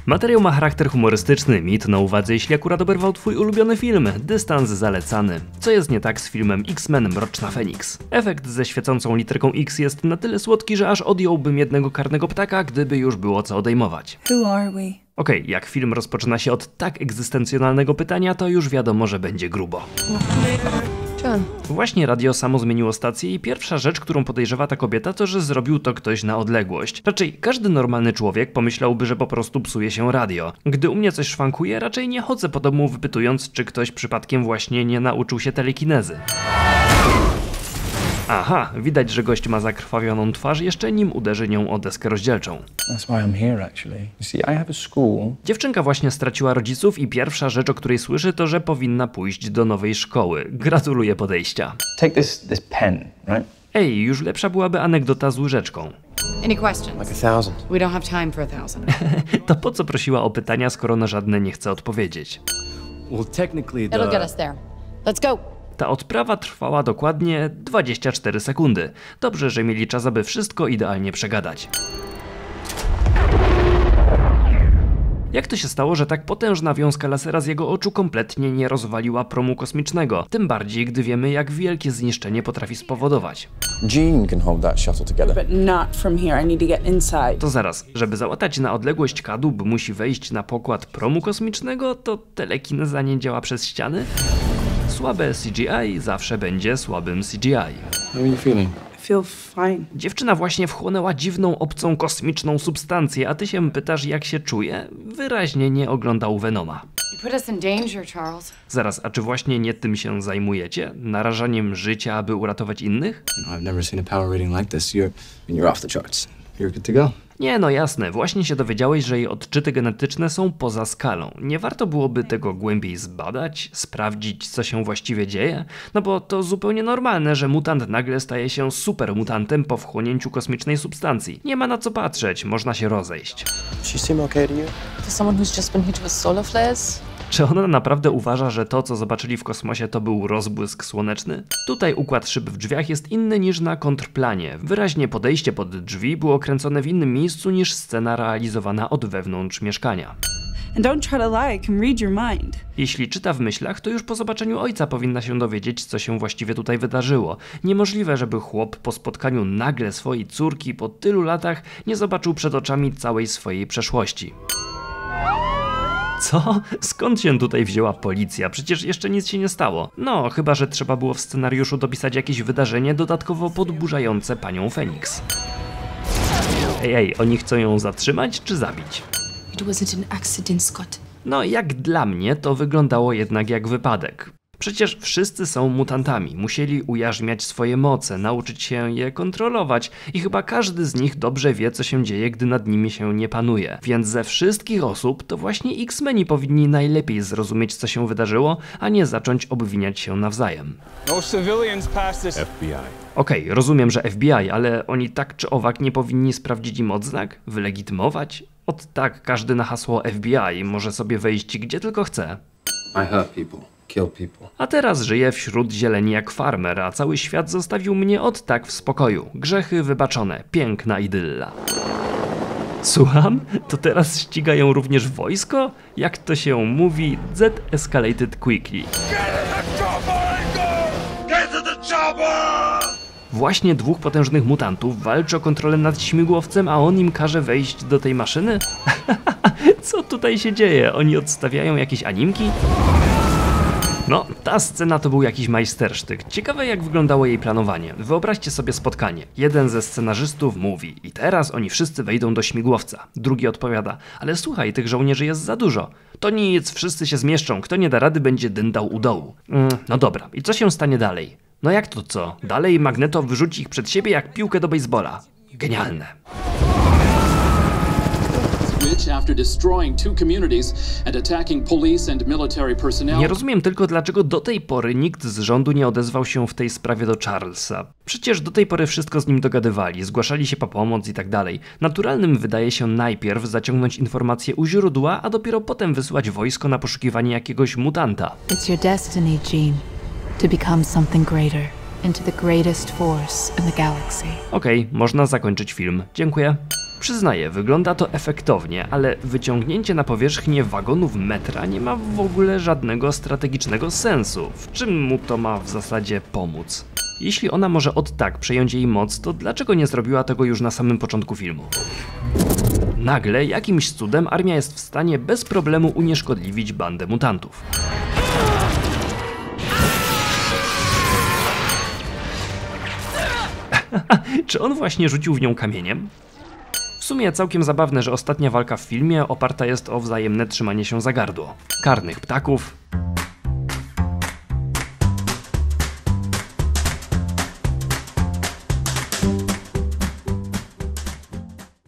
Materiał ma charakter humorystyczny, mit na uwadze, jeśli akurat oberwał twój ulubiony film, dystans zalecany. Co jest nie tak z filmem X-Men Mroczna Feniks? Efekt ze świecącą literką X jest na tyle słodki, że aż odjąłbym jednego karnego ptaka, gdyby już było co odejmować. Who are we? Okej, jak film rozpoczyna się od tak egzystencjonalnego pytania, to już wiadomo, że będzie grubo. John. Właśnie radio samo zmieniło stację i pierwsza rzecz, którą podejrzewa ta kobieta, to że zrobił to ktoś na odległość. Raczej każdy normalny człowiek pomyślałby, że po prostu psuje się radio. Gdy u mnie coś szwankuje, raczej nie chodzę po domu wypytując, czy ktoś przypadkiem właśnie nie nauczył się telekinezy. Aha, widać, że gość ma zakrwawioną twarz jeszcze nim uderzy nią o deskę rozdzielczą. That's why I'm here actually. You see, I have a school. Dziewczynka właśnie straciła rodziców i pierwsza rzecz, o której słyszy, to że powinna pójść do nowej szkoły. Gratuluję podejścia. Take this pen, right? Ej, już lepsza byłaby anegdota z łyżeczką. Any questions? Like 1000. We don't have time for 1000. To po co prosiła o pytania, skoro na żadne nie chce odpowiedzieć? Well, technically It'll get us there. Let's go. Ta odprawa trwała dokładnie 24 sekundy. Dobrze, że mieli czas, aby wszystko idealnie przegadać. Jak to się stało, że tak potężna wiązka lasera z jego oczu kompletnie nie rozwaliła promu kosmicznego? Tym bardziej, gdy wiemy, jak wielkie zniszczenie potrafi spowodować. Jean can hold that shuttle together. But not from here. I need to get inside. To zaraz, żeby załatać na odległość kadłub, musi wejść na pokład promu kosmicznego, to telekineza nie działa przez ściany? Słabe CGI zawsze będzie słabym CGI. How are you feeling? I feel fine. Dziewczyna właśnie wchłonęła dziwną, obcą, kosmiczną substancję, a ty się pytasz, jak się czuje? Wyraźnie nie oglądał Venoma. You put us in danger, Charles. Zaraz, a czy właśnie nie tym się zajmujecie? Narażaniem życia, aby uratować innych? I've never seen a power rating like this. You're off the charts. You're good to go. Nie, no jasne, właśnie się dowiedziałeś, że jej odczyty genetyczne są poza skalą. Nie warto byłoby tego głębiej zbadać, sprawdzić, co się właściwie dzieje? No bo to zupełnie normalne, że mutant nagle staje się supermutantem po wchłonięciu kosmicznej substancji. Nie ma na co patrzeć, można się rozejść. She seem okay to you? To someone who's just been hit with solar flares? Czy ona naprawdę uważa, że to, co zobaczyli w kosmosie, to był rozbłysk słoneczny? Tutaj układ szyb w drzwiach jest inny niż na kontrplanie. Wyraźnie podejście pod drzwi było kręcone w innym miejscu niż scena realizowana od wewnątrz mieszkania. And don't try to lie. I can read your mind. Jeśli czyta w myślach, to już po zobaczeniu ojca powinna się dowiedzieć, co się właściwie tutaj wydarzyło. Niemożliwe, żeby chłop po spotkaniu nagle swojej córki po tylu latach nie zobaczył przed oczami całej swojej przeszłości. Co? Skąd się tutaj wzięła policja? Przecież jeszcze nic się nie stało. No, chyba że trzeba było w scenariuszu dopisać jakieś wydarzenie dodatkowo podburzające panią Feniks. Ej, oni chcą ją zatrzymać czy zabić? It wasn't an accident, Scott. No, jak dla mnie to wyglądało jednak jak wypadek. Przecież wszyscy są mutantami, musieli ujarzmiać swoje moce, nauczyć się je kontrolować i chyba każdy z nich dobrze wie, co się dzieje, gdy nad nimi się nie panuje. Więc ze wszystkich osób to właśnie X-Meni powinni najlepiej zrozumieć, co się wydarzyło, a nie zacząć obwiniać się nawzajem. No civilians past this. FBI. Okej, rozumiem, że FBI, ale oni tak czy owak nie powinni sprawdzić im odznak? Wylegitymować? Od tak, każdy na hasło FBI może sobie wejść gdzie tylko chce. I hurt people. Kill people. A teraz żyję wśród zieleni jak farmer, a cały świat zostawił mnie od tak w spokoju. Grzechy wybaczone, piękna idylla. Słucham? To teraz ścigają również wojsko? Jak to się mówi, Z escalated quickly. Właśnie dwóch potężnych mutantów walczy o kontrolę nad śmigłowcem, a on im każe wejść do tej maszyny? Co tutaj się dzieje? Oni odstawiają jakieś animki? No, ta scena to był jakiś majstersztyk. Ciekawe, jak wyglądało jej planowanie. Wyobraźcie sobie spotkanie. Jeden ze scenarzystów mówi: i teraz oni wszyscy wejdą do śmigłowca. Drugi odpowiada: ale słuchaj, tych żołnierzy jest za dużo. To nic, wszyscy się zmieszczą. Kto nie da rady, będzie dyndał u dołu. No dobra, i co się stanie dalej? No jak to co? Dalej Magneto wyrzuci ich przed siebie jak piłkę do baseballa. Genialne. After destroying 2 communities and attacking police and military personnel. Nie rozumiem tylko, dlaczego do tej pory nikt z rządu nie odezwał się w tej sprawie do Charlesa. Przecież do tej pory wszystko z nim dogadywali, zgłaszali się po pomoc i tak dalej. Naturalnym wydaje się najpierw zaciągnąć informacje u źródła, a dopiero potem wysłać wojsko na poszukiwanie jakiegoś mutanta. It's your destiny, Jean, to become something greater, into the greatest force in the galaxy. Okej, można zakończyć film. Dziękuję. Przyznaję, wygląda to efektownie, ale wyciągnięcie na powierzchnię wagonów metra nie ma w ogóle żadnego strategicznego sensu. W czym mu to ma w zasadzie pomóc? Jeśli ona może od tak przejąć jej moc, to dlaczego nie zrobiła tego już na samym początku filmu? Nagle, jakimś cudem, armia jest w stanie bez problemu unieszkodliwić bandę mutantów. Czy on właśnie rzucił w nią kamieniem? W sumie całkiem zabawne, że ostatnia walka w filmie oparta jest o wzajemne trzymanie się za gardło. Karnych ptaków,